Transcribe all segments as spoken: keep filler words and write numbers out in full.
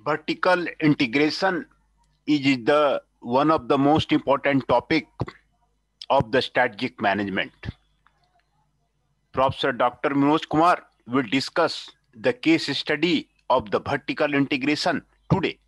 Vertical integration is the one of the most important topic of the strategic management. Professor Doctor Manoj Kumar will discuss the case study of the vertical integration today.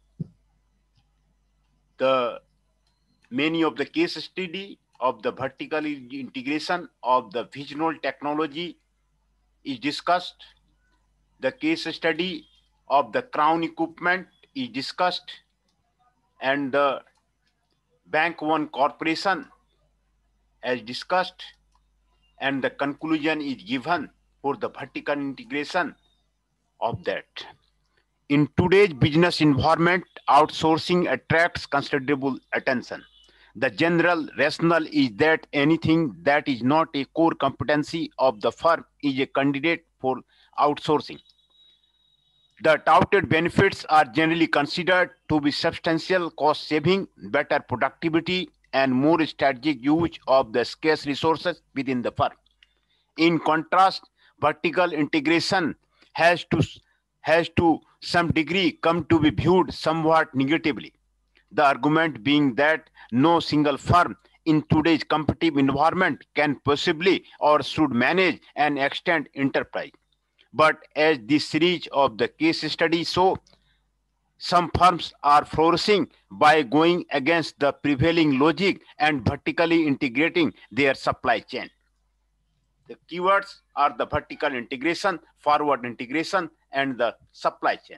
The many of the case study of the vertical integration of the Visional technology is discussed. The case study of the Crown equipment is discussed, and the Bank One Corporation as discussed, and the conclusion is given for the vertical integration of that. In today's business environment, outsourcing attracts considerable attention. The general rationale is that anything that is not a core competency of the firm is a candidate for outsourcing. The touted benefits are generally considered to be substantial cost saving, better productivity, and more strategic use of the scarce resources within the firm. In contrast, vertical integration has to has to some degree come to be viewed somewhat negatively. The argument being that no single firm in today's competitive environment can possibly or should manage an extant enterprise. But as this series of the case studies show, some firms are flourishing by going against the prevailing logic and vertically integrating their supply chain. The keywords are the vertical integration, forward integration, and the supply chain.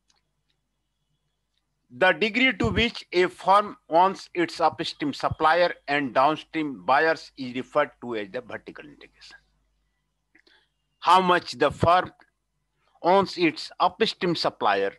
The degree to which a firm owns its upstream supplier and downstream buyers is referred to as the vertical integration. How much the firm owns its upstream supplier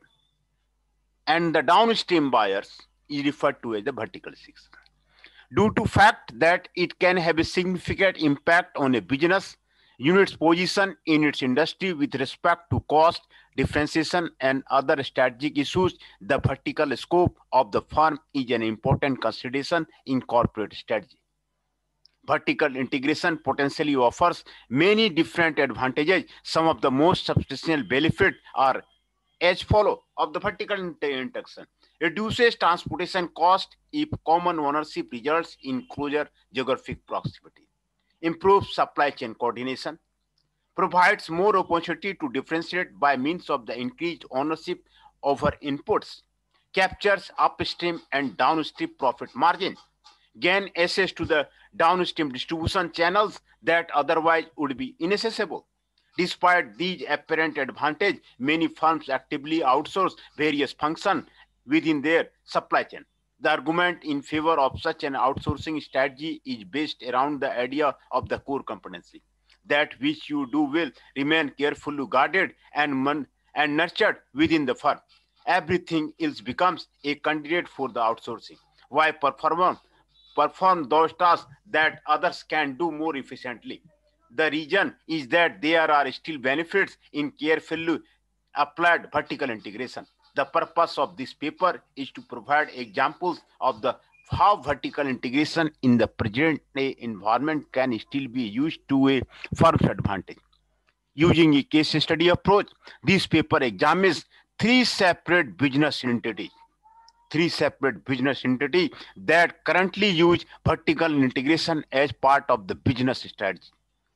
and the downstream buyers is referred to as the vertical integration. Due to fact that it can have a significant impact on a business unit's position in its industry with respect to cost, differentiation, and other strategic issues, the vertical scope of the firm is an important consideration in corporate strategy. Vertical integration potentially offers many different advantages. Some of the most substantial benefits are as follow of the vertical integration. Reduces transportation cost if common ownership results in closer geographic proximity. Improves supply chain coordination. Provides more opportunity to differentiate by means of the increased ownership over inputs. Captures upstream and downstream profit margin. Gain access to the downstream distribution channels that otherwise would be inaccessible. Despite these apparent advantages, many firms actively outsource various functions within their supply chain. The argument in favor of such an outsourcing strategy is based around the idea of the core competency. That which you do will remain carefully guarded and, man- and nurtured within the firm. Everything else becomes a candidate for the outsourcing. Why perform, perform those tasks that others can do more efficiently? The reason is that there are still benefits in carefully applied vertical integration. The purpose of this paper is to provide examples of the how vertical integration in the present day environment can still be used to a firm's advantage. Using a case study approach, this paper examines three separate business entities. Three separate business entities that currently use vertical integration as part of the business strategy.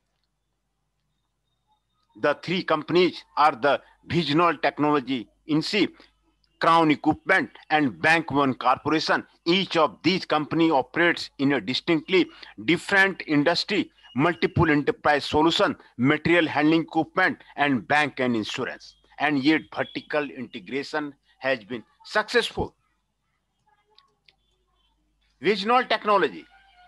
The three companies are the Visional Technology Incorporated, Crown Equipment, and Bank One Corporation. Each of these companies operates in a distinctly different industry, multiple enterprise solution, material handling equipment, and bank and insurance. And yet vertical integration has been successful. Visional Technology.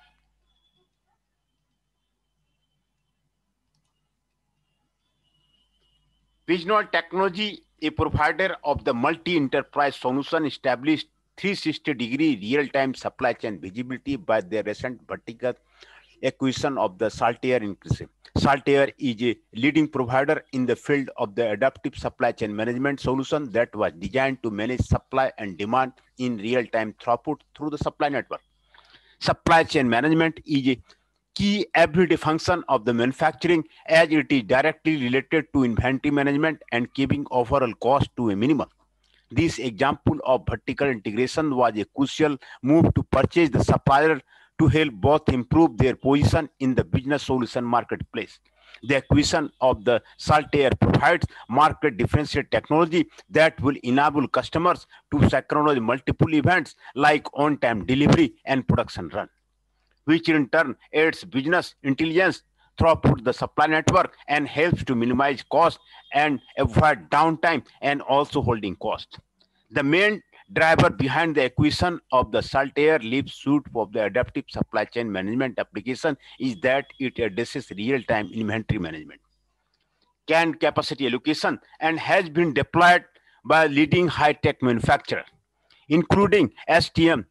Visional Technology, a provider of the multi-enterprise solution, established three hundred sixty degree real-time supply chain visibility by their recent vertical acquisition of the Saltair Inclusive. Saltair is a leading provider in the field of the adaptive supply chain management solution that was designed to manage supply and demand in real-time throughput through the supply network. Supply chain management is a key everyday function of the manufacturing as it is directly related to inventory management and keeping overall cost to a minimum. This example of vertical integration was a crucial move to purchase the supplier to help both improve their position in the business solution marketplace. The acquisition of the Saltair provides market differentiated technology that will enable customers to synchronize multiple events like on-time delivery and production run, which in turn aids business intelligence throughout the supply network and helps to minimize cost and avoid downtime and also holding cost. The main driver behind the acquisition of the Saltair Leap suite of the adaptive supply chain management application is that it addresses real-time inventory management, can capacity allocation, and has been deployed by leading high-tech manufacturers, including S T M,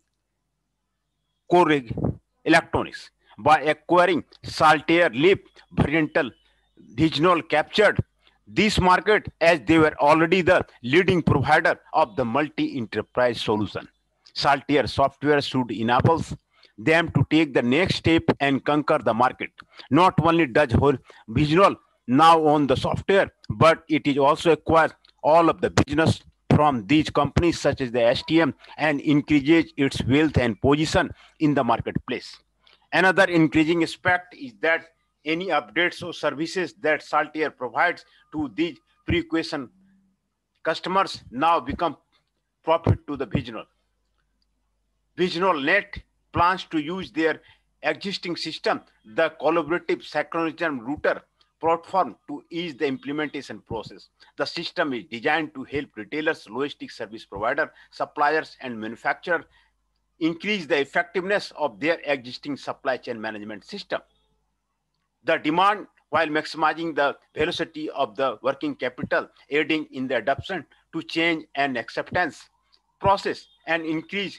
Core Electronics. By acquiring Saltair Leap, Variantal Digital captured this market as they were already the leading provider of the multi-enterprise solution. Saltair software should enable them to take the next step and conquer the market. Not only does Visual now own the software, but it is also acquires all of the business from these companies such as the S T M and increases its wealth and position in the marketplace. Another increasing aspect is that any updates or services that Saltair provides to these pre-acquisition customers now become profit to the Visional. Visional Net plans to use their existing system, the collaborative synchronization router platform, to ease the implementation process. The system is designed to help retailers, logistics service providers, suppliers, and manufacturers increase the effectiveness of their existing supply chain management system. The demand while maximizing the velocity of the working capital, aiding in the adoption to change and acceptance process, and increase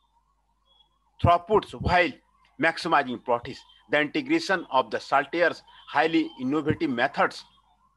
throughputs while maximizing profits. The integration of the Saltair's highly innovative methods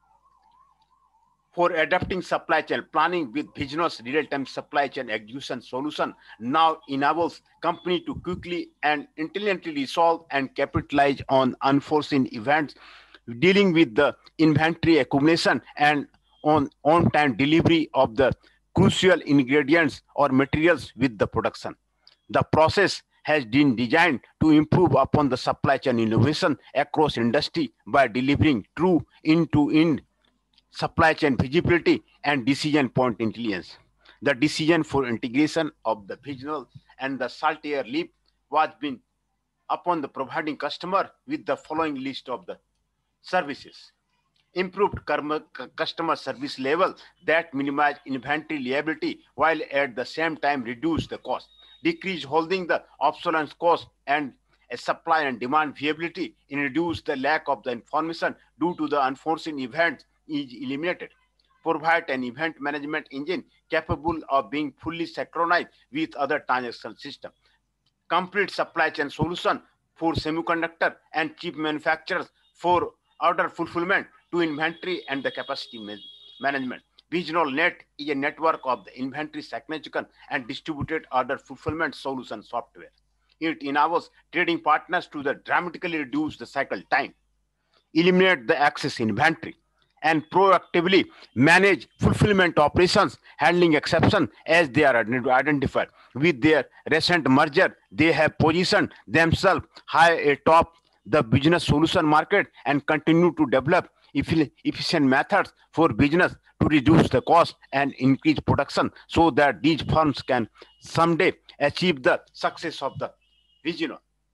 for adapting supply chain planning with Visional's real-time supply chain execution solution now enables company to quickly and intelligently resolve and capitalize on unforeseen events, dealing with the inventory accumulation and on on-time delivery of the crucial ingredients or materials with the production. The process has been designed to improve upon the supply chain innovation across industry by delivering true end-to-end supply chain visibility and decision point intelligence. The decision for integration of the Visional and the Saltair Leap was been upon the providing customer with the following list of the services: improved customer service level that minimize inventory liability while at the same time reduce the cost, decrease holding the obsolescence cost, and a supply and demand viability in reduce the lack of the information due to the unforeseen events is eliminated. Provide an event management engine capable of being fully synchronized with other transaction systems. Complete supply chain solution for semiconductor and chip manufacturers for order fulfillment to inventory and the capacity management. Visional Net is a network of the inventory synchronization and distributed order fulfillment solution software. It enables trading partners to the dramatically reduce the cycle time, eliminate the excess inventory, and proactively manage fulfillment operations, handling exceptions as they are identified. With their recent merger, they have positioned themselves high atop the business solution market and continue to develop efficient methods for business to reduce the cost and increase production so that these firms can someday achieve the success of the vision.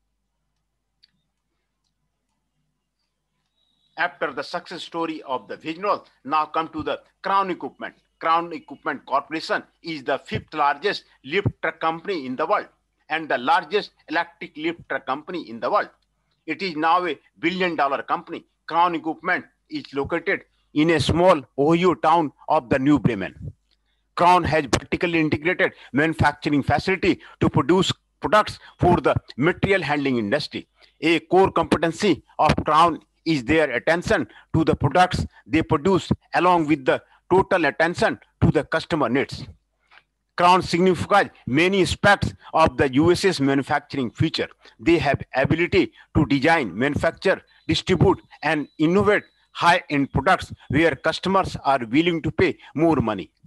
After the success story of the Visional, now come to the Crown Equipment. Crown Equipment Corporation is the fifth largest lift truck company in the world and the largest electric lift truck company in the world. It is now a billion dollar company. Crown Equipment is located in a small Ohio town of the New Bremen. Crown has vertically integrated manufacturing facility to produce products for the material handling industry. A core competency of Crown is their attention to the products they produce along with the total attention to the customer needs. Crown signifies many aspects of the U S A's manufacturing future. They have ability to design, manufacture, distribute, and innovate high-end products where customers are willing to pay more money.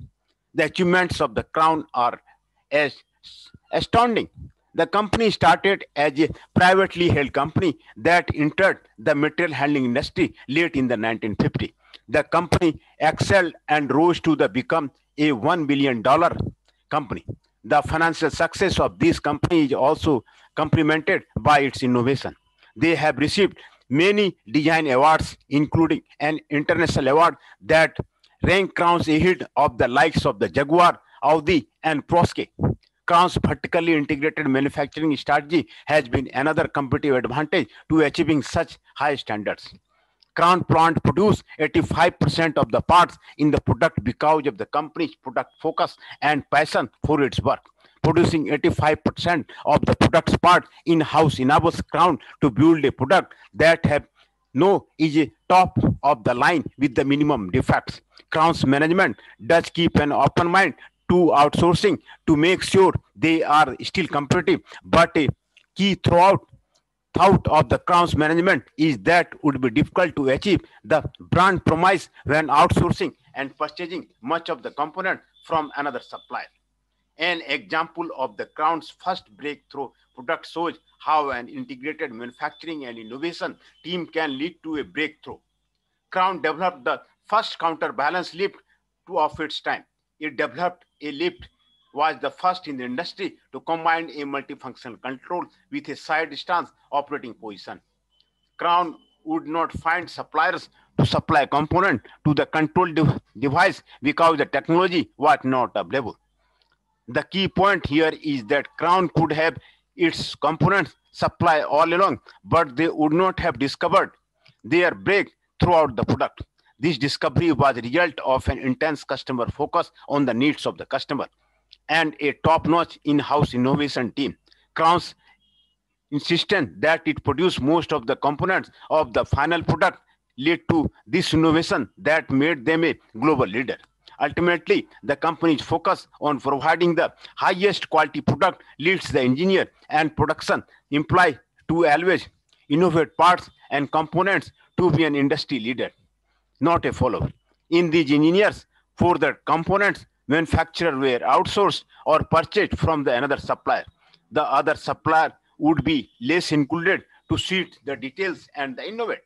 The achievements of the Crown are as astounding. The company started as a privately held company that entered the material handling industry late in the nineteen fifties. The company excelled and rose to the become a one billion dollar company. The financial success of this company is also complemented by its innovation. They have received many design awards, including an international award that rank Crowns ahead of the likes of the Jaguar, Audi, and Porsche. Crown's vertically integrated manufacturing strategy has been another competitive advantage to achieving such high standards. Crown plant produce eighty-five percent of the parts in the product because of the company's product focus and passion for its work. Producing eighty-five percent of the product's part in-house enables Crown to build a product that have no is a top of the line with the minimum defects. Crown's management does keep an open mind to outsourcing to make sure they are still competitive, but a key throughout thought of the Crown's management is that would be difficult to achieve the brand promise when outsourcing and purchasing much of the component from another supplier. An example of the Crown's first breakthrough product shows how an integrated manufacturing and innovation team can lead to a breakthrough. Crown developed the first counterbalance lift to of its time. It developed a lift was the first in the industry to combine a multifunctional control with a side stance operating position. Crown would not find suppliers to supply component to the control de- device because the technology was not available. The key point here is that Crown could have its components supply all along, but they would not have discovered their break throughout the product. This discovery was a result of an intense customer focus on the needs of the customer and a top-notch in-house innovation team. Crown's insistent that it produce most of the components of the final product led to this innovation that made them a global leader. Ultimately, the company's focus on providing the highest quality product leads the engineer and production employee to always innovate parts and components to be an industry leader, not a follower. In these engineers, for the components, manufacturer were outsourced or purchased from the another supplier. The other supplier would be less included to suit the details and the innovate.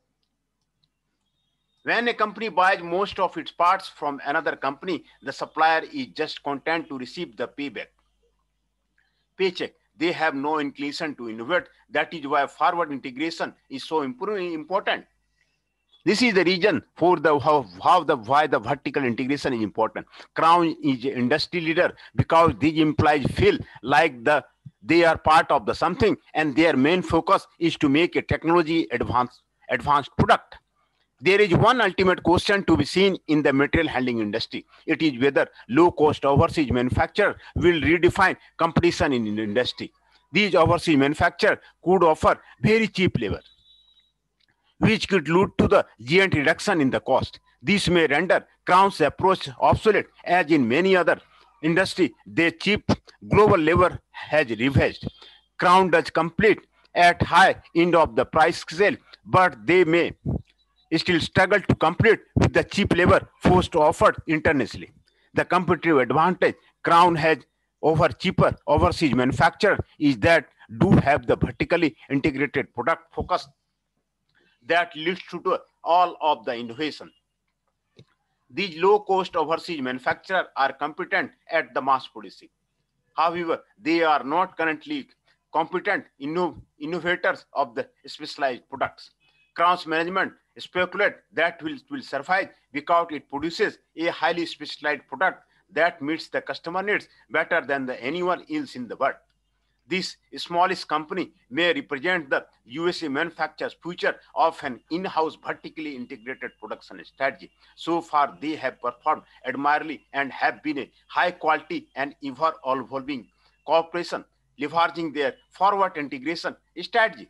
When a company buys most of its parts from another company, the supplier is just content to receive the payback paycheck. They have no inclination to innovate. That is why forward integration is so important. This is the reason for the how, how the why the vertical integration is important. Crown is an industry leader because these employees feel like the they are part of the something, and their main focus is to make a technology advanced advanced product. There is one ultimate question to be seen in the material handling industry. It is whether low-cost overseas manufacturer will redefine competition in the industry. These overseas manufacturers could offer very cheap labor, which could lead to the giant reduction in the cost. This may render Crown's approach obsolete, as in many other industries, the cheap global labor has ravaged. Crown does compete at high end of the price scale, but they may still struggle to compete with the cheap labor force offered internationally. The competitive advantage Crown has over cheaper overseas manufacturer is that do have the vertically integrated product focus that leads to the- all of the innovation. These low-cost overseas manufacturers are competent at the mass producing. However, they are not currently competent inno- innovators of the specialized products. Crown's management speculate that will, will survive because it produces a highly specialized product that meets the customer needs better than the anyone else in the world. This smallest company may represent the U S A manufacturer's future of an in-house vertically integrated production strategy. So far, they have performed admirably and have been a high quality and ever-evolving cooperation, leveraging their forward integration strategy.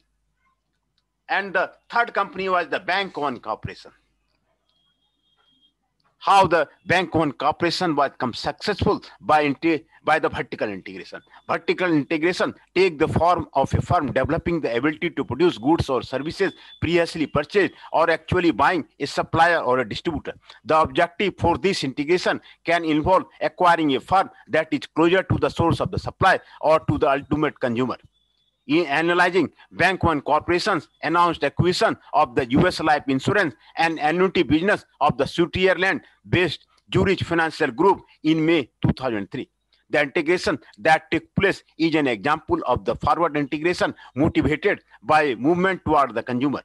And the third company was the Bank One Corporation. how the Bank One Corporation was become successful by, by the vertical integration. Vertical integration take the form of a firm developing the ability to produce goods or services previously purchased or actually buying a supplier or a distributor. The objective for this integration can involve acquiring a firm that is closer to the source of the supply or to the ultimate consumer. In analyzing Bank One Corporation's announced acquisition of the U S life insurance and annuity business of the Switzerland-based Zurich Financial Group in May two thousand three. The integration that took place is an example of the forward integration motivated by movement toward the consumer.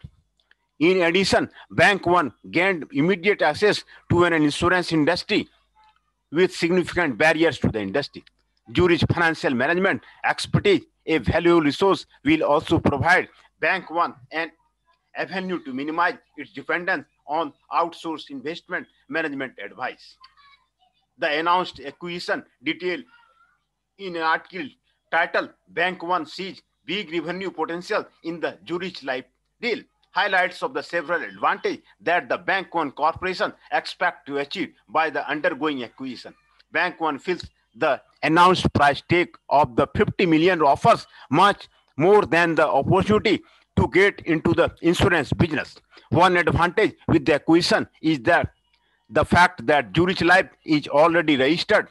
In addition, Bank One gained immediate access to an insurance industry with significant barriers to the industry. Zurich Financial Management expertise, a valuable resource, will also provide Bank One an avenue to minimize its dependence on outsourced investment management advice. The announced acquisition detailed in an article titled Bank One Sees Big Revenue Potential in the Zurich Life Deal highlights of the several advantages that the Bank One Corporation expect to achieve by the undergoing acquisition. Bank One feels the announced price tag of the fifty million offers much more than the opportunity to get into the insurance business. One advantage with the acquisition is that the fact that Zurich Life is already registered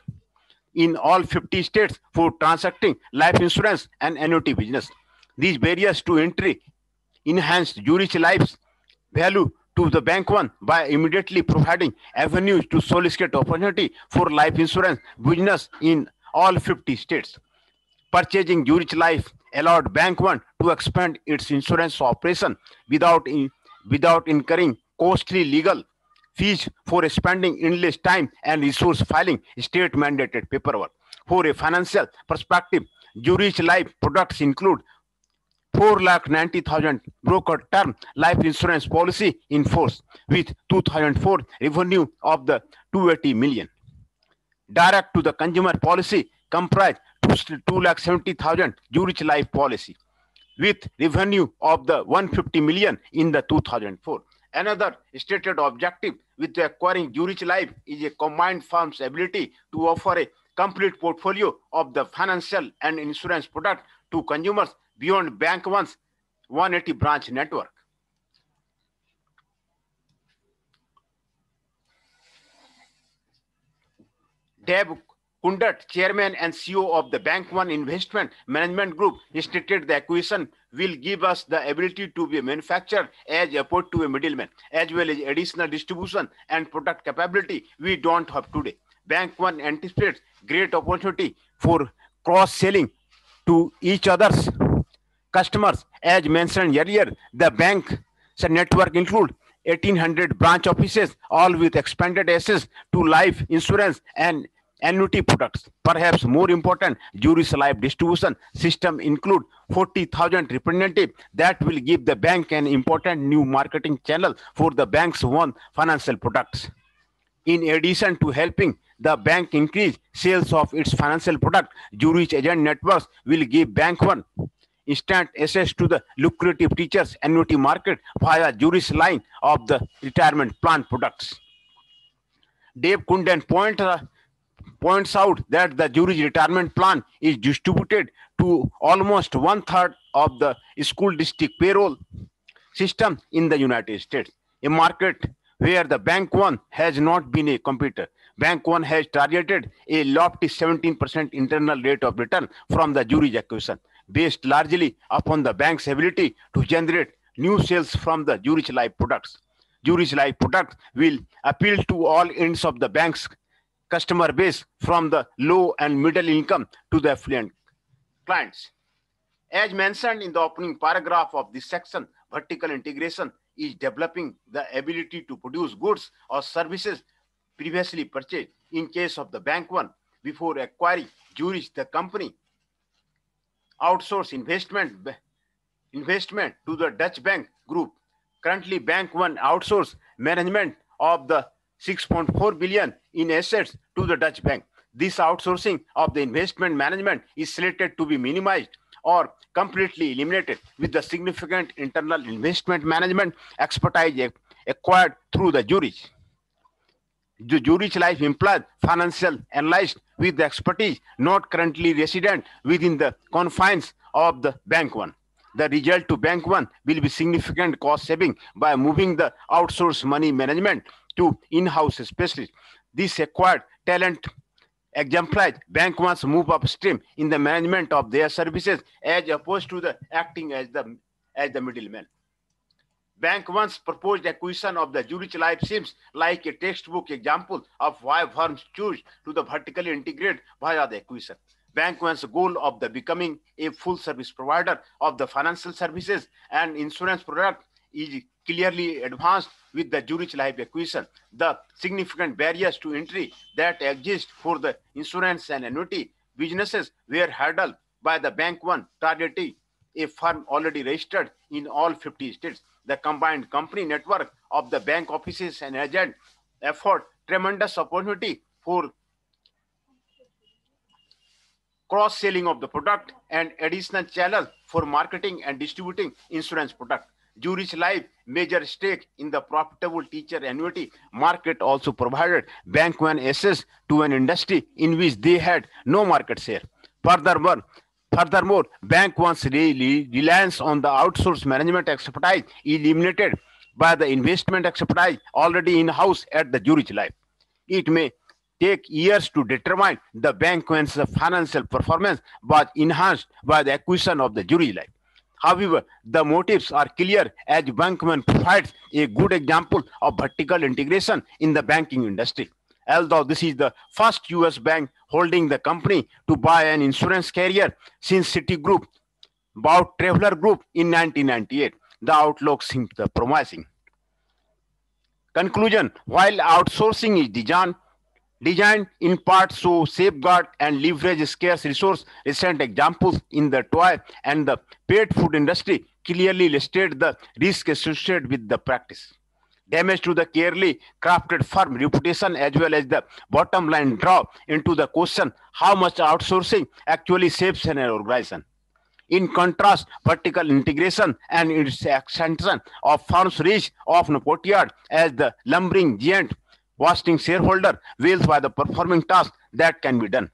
in all fifty states for transacting life insurance and annuity business. These barriers to entry enhanced Zurich Life's value to the Bank One by immediately providing avenues to solicit opportunity for life insurance business in all fifty states. Purchasing Zurich Life allowed Bank One to expand its insurance operation without, in, without incurring costly legal fees for spending endless time and resource filing state mandated paperwork. For a financial perspective, Zurich Life products include four lakh ninety thousand broker term life insurance policy in force with two thousand four revenue of the two hundred eighty million. Direct to the consumer policy comprise two lakh seventy thousand Zurich Life policy with revenue of the one hundred fifty million in the two thousand four. Another stated objective with acquiring Zurich Life is a combined firm's ability to offer a complete portfolio of the financial and insurance product to consumers beyond Bank One's one hundred eighty branch network. Dave Kundert, chairman and C E O of the Bank One Investment Management Group, stated the acquisition will give us the ability to be a manufacturer as opposed to a middleman, as well as additional distribution and product capability we don't have today. Bank One anticipates great opportunity for cross-selling to each other's customers. As mentioned earlier, the bank's network includes eighteen hundred branch offices, all with expanded access to life insurance and annuity products. Perhaps more important, Zurich Life distribution system include forty thousand representatives that will give the bank an important new marketing channel for the bank's own financial products. In addition to helping the bank increase sales of its financial product, Zurich agent networks will give Bank One instant access to the lucrative teachers annuity market via Zurich's line of the retirement plan products. Dave Kunden point, uh, points out that the Zurich retirement plan is distributed to almost one third of the school district payroll system in the United States, a market where the Bank One has not been a competitor. Bank One has targeted a lofty seventeen percent internal rate of return from the Zurich acquisition, based largely upon the bank's ability to generate new sales from the Zurich Life products. Zurich Life products will appeal to all ends of the bank's customer base, from the low and middle income to the affluent clients. As mentioned in the opening paragraph of this section, vertical integration is developing the ability to produce goods or services previously purchased. In case of the Bank One, before acquiring Zurich, the company outsourced investment investment to the Dutch Bank Group. Currently, Bank One outsources management of the six point four billion in assets to the Dutch Bank. This outsourcing of the investment management is slated to be minimized or completely eliminated with the significant internal investment management expertise acquired through the Zurich. The Zurich Life employs financial analysts with expertise not currently resident within the confines of the Bank One. The result to Bank One will be significant cost saving by moving the outsourced money management to in-house specialists. This acquired talent exemplifies Bank One's move upstream in the management of their services as opposed to the acting as the as the middleman. Bank One's proposed acquisition of the Zurich Life seems like a textbook example of why firms choose to the vertically integrate via the acquisition. Bank One's goal of the becoming a full service provider of the financial services and insurance product is clearly advanced with the Zurich Life acquisition. The significant barriers to entry that exist for the insurance and annuity businesses were hurdled by the Bank One, targeting a firm already registered in all fifty states. The combined company network of the bank offices and agent afford tremendous opportunity for cross-selling of the product and additional channels for marketing and distributing insurance product. Zurich Life major stake in the profitable teacher annuity market also provided Bank One access to an industry in which they had no market share. Furthermore, Furthermore, Bank One's reliance on the outsourced management expertise is eliminated by the investment expertise already in-house at the Zurich Life. It may take years to determine the Bank One's financial performance was enhanced by the acquisition of the Zurich Life. However, the motives are clear as Bank One provides a good example of vertical integration in the banking industry. Although this is the first U S bank holding the company to buy an insurance carrier since Citigroup bought Traveler Group in nineteen ninety-eight, the outlook seems promising. Conclusion: while outsourcing is designed, designed in part to safeguard and leverage scarce resource, recent examples in the toy and the pet food industry clearly illustrate the risk associated with the practice. Damage to the carefully crafted firm reputation as well as the bottom line draw into the question how much outsourcing actually saves an organization. In contrast, vertical integration and its extension of firms reach often portrayed as the lumbering giant wasting shareholder wealth by the performing tasks that can be done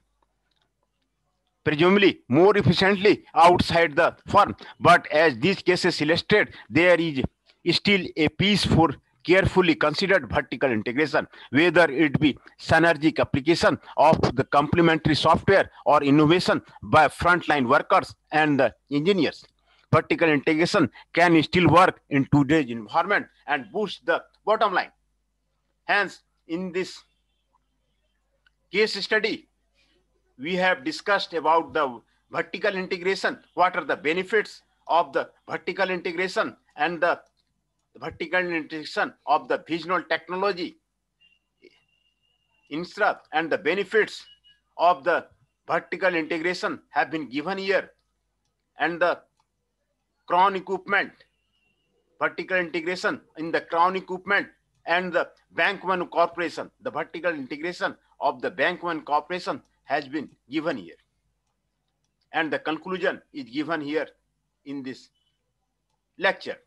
presumably more efficiently outside the firm. But as these cases illustrate, there is still a piece for carefully considered vertical integration, whether it be synergic application of the complementary software or innovation by frontline workers and the engineers. Vertical integration can still work in today's environment and boost the bottom line. Hence, in this case study, we have discussed about the vertical integration, what are the benefits of the vertical integration and the vertical integration of the visual technology infra, and the benefits of the vertical integration have been given here, and the crown equipment, vertical integration in the crown equipment and the Bank One Corporation, the vertical integration of the Bank One Corporation has been given here. And the conclusion is given here in this lecture.